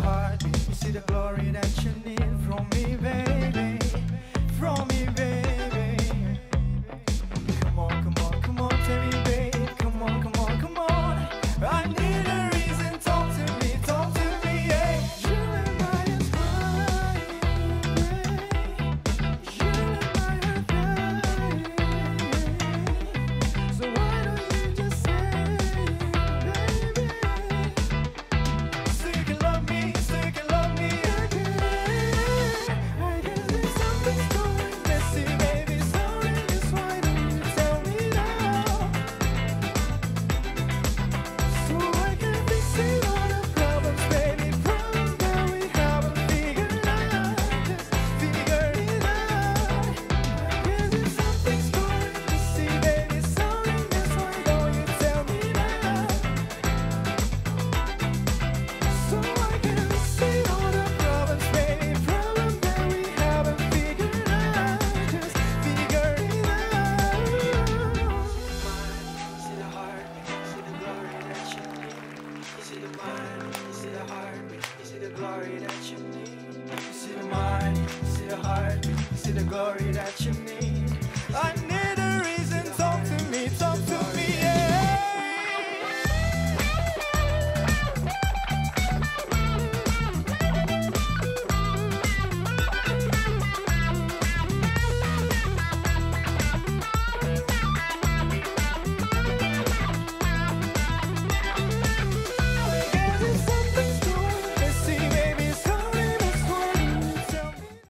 heartbeat, you see the glory that you need from me, baby, from me, baby. Come on, come on, come on, tell me, babe. Come on, come on, come on. I need a reason, talk to me, yeah. You and my is crying, you and my are crying. So why don't you just say, baby, so you can love me again. I guess there's something going messy, baby. Sorry, just why don't you tell me now? So I can fix it all the problems, baby. Problems that we haven't figured out. Just figure it out. Guess there's something going messy, baby. Sorry, just why don't you tell me now? So I can fix it all the problems, baby. Problems that we haven't figured out. Just figure it out. See the heartbeat, see the glory that you need. You see the mind, you see the heartbeat, you see the glory that you need. You see the mind, you see the heartbeat, you see the glory that